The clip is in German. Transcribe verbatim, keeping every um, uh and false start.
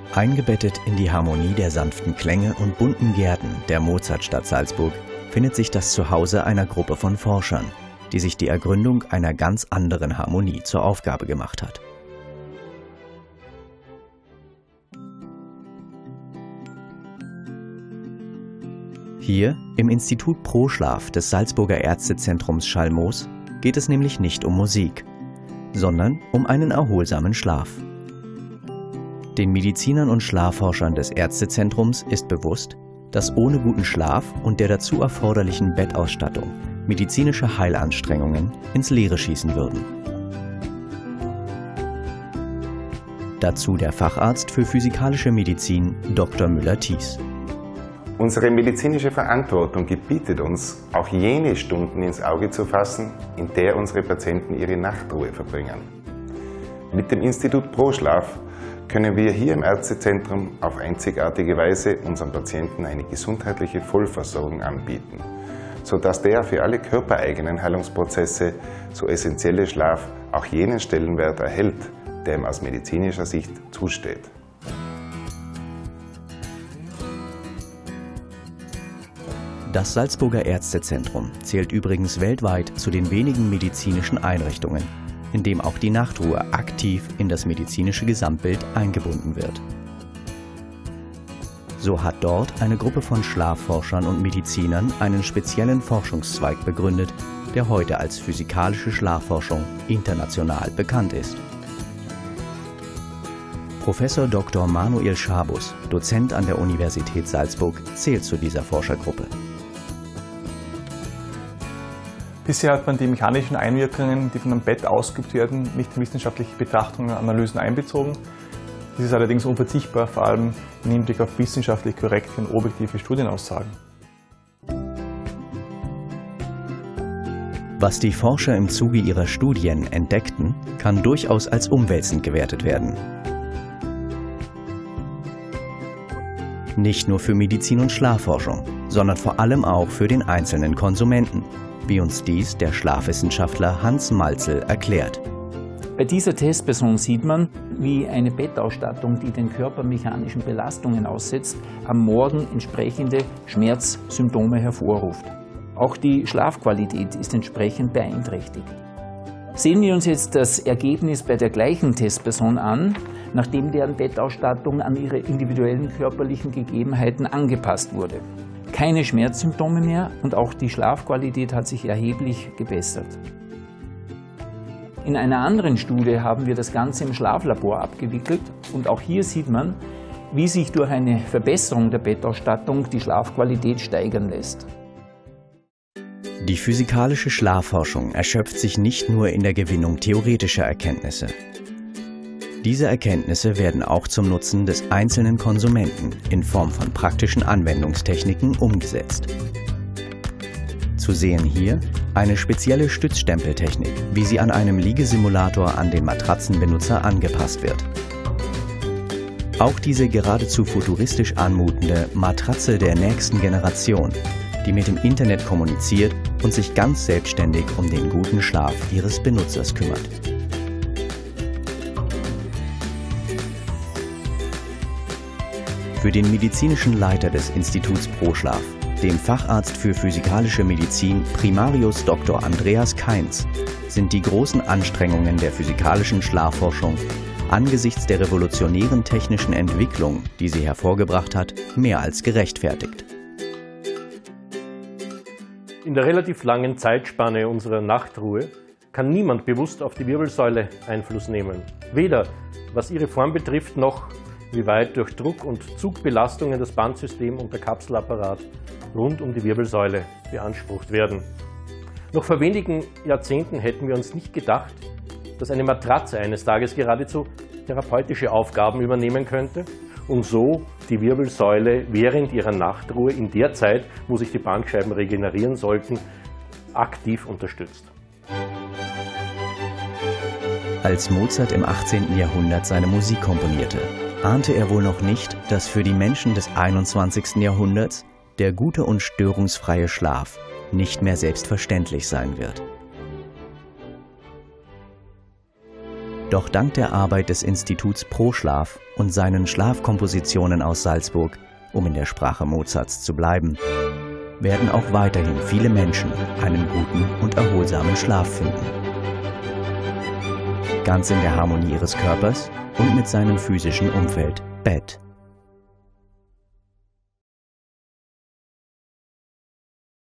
Eingebettet in die Harmonie der sanften Klänge und bunten Gärten der Mozartstadt Salzburg findet sich das Zuhause einer Gruppe von Forschern, die sich die Ergründung einer ganz anderen Harmonie zur Aufgabe gemacht hat. Hier im Institut Pro Schlaf des Salzburger Ärztezentrums Schalmoos geht es nämlich nicht um Musik, sondern um einen erholsamen Schlaf. Den Medizinern und Schlafforschern des Ärztezentrums ist bewusst, dass ohne guten Schlaf und der dazu erforderlichen Bettausstattung medizinische Heilanstrengungen ins Leere schießen würden. Dazu der Facharzt für physikalische Medizin Doktor Müller-Thies. Unsere medizinische Verantwortung gebietet uns, auch jene Stunden ins Auge zu fassen, in der unsere Patienten ihre Nachtruhe verbringen. Mit dem Institut Pro Schlaf können wir hier im Ärztezentrum auf einzigartige Weise unseren Patienten eine gesundheitliche Vollversorgung anbieten, sodass der für alle körpereigenen Heilungsprozesse so essentielle Schlaf auch jenen Stellenwert erhält, der ihm aus medizinischer Sicht zusteht. Das Salzburger Ärztezentrum zählt übrigens weltweit zu den wenigen medizinischen Einrichtungen, in dem auch die Nachtruhe aktiv in das medizinische Gesamtbild eingebunden wird. So hat dort eine Gruppe von Schlafforschern und Medizinern einen speziellen Forschungszweig begründet, der heute als physikalische Schlafforschung international bekannt ist. Professor Doktor Manuel Schabus, Dozent an der Universität Salzburg, zählt zu dieser Forschergruppe. Bisher hat man die mechanischen Einwirkungen, die von einem Bett ausgeübt werden, nicht in wissenschaftliche Betrachtungen und Analysen einbezogen. Dies ist allerdings unverzichtbar, vor allem im Hinblick auf wissenschaftlich korrekte und objektive Studienaussagen. Was die Forscher im Zuge ihrer Studien entdeckten, kann durchaus als umwälzend gewertet werden. Nicht nur für Medizin- und Schlafforschung, sondern vor allem auch für den einzelnen Konsumenten, wie uns dies der Schlafwissenschaftler Hans Malzel erklärt. Bei dieser Testperson sieht man, wie eine Bettausstattung, die den Körper mechanischen Belastungen aussetzt, am Morgen entsprechende Schmerzsymptome hervorruft. Auch die Schlafqualität ist entsprechend beeinträchtigt. Sehen wir uns jetzt das Ergebnis bei der gleichen Testperson an, nachdem deren Bettausstattung an ihre individuellen körperlichen Gegebenheiten angepasst wurde. Keine Schmerzsymptome mehr und auch die Schlafqualität hat sich erheblich gebessert. In einer anderen Studie haben wir das Ganze im Schlaflabor abgewickelt und auch hier sieht man, wie sich durch eine Verbesserung der Bettausstattung die Schlafqualität steigern lässt. Die physikalische Schlafforschung erschöpft sich nicht nur in der Gewinnung theoretischer Erkenntnisse. Diese Erkenntnisse werden auch zum Nutzen des einzelnen Konsumenten in Form von praktischen Anwendungstechniken umgesetzt. Zu sehen hier eine spezielle Stützstempeltechnik, wie sie an einem Liegesimulator an den Matratzenbenutzer angepasst wird. Auch diese geradezu futuristisch anmutende Matratze der nächsten Generation, die mit dem Internet kommuniziert und sich ganz selbstständig um den guten Schlaf ihres Benutzers kümmert. Für den medizinischen Leiter des Instituts Pro Schlaf, dem Facharzt für physikalische Medizin Primarius Doktor Andreas Kainz, sind die großen Anstrengungen der physikalischen Schlafforschung angesichts der revolutionären technischen Entwicklung, die sie hervorgebracht hat, mehr als gerechtfertigt. In der relativ langen Zeitspanne unserer Nachtruhe kann niemand bewusst auf die Wirbelsäule Einfluss nehmen. Weder was ihre Form betrifft, noch wie weit durch Druck- und Zugbelastungen das Bandsystem und der Kapselapparat rund um die Wirbelsäule beansprucht werden. Noch vor wenigen Jahrzehnten hätten wir uns nicht gedacht, dass eine Matratze eines Tages geradezu therapeutische Aufgaben übernehmen könnte und so die Wirbelsäule während ihrer Nachtruhe in der Zeit, wo sich die Bandscheiben regenerieren sollten, aktiv unterstützt. Als Mozart im achtzehnten Jahrhundert seine Musik komponierte, ahnte er wohl noch nicht, dass für die Menschen des einundzwanzigsten Jahrhunderts der gute und störungsfreie Schlaf nicht mehr selbstverständlich sein wird. Doch dank der Arbeit des Instituts ProSchlaf und seinen Schlafkompositionen aus Salzburg, um in der Sprache Mozarts zu bleiben, werden auch weiterhin viele Menschen einen guten und erholsamen Schlaf finden. Ganz in der Harmonie ihres Körpers und mit seinem physischen Umfeld, Bett.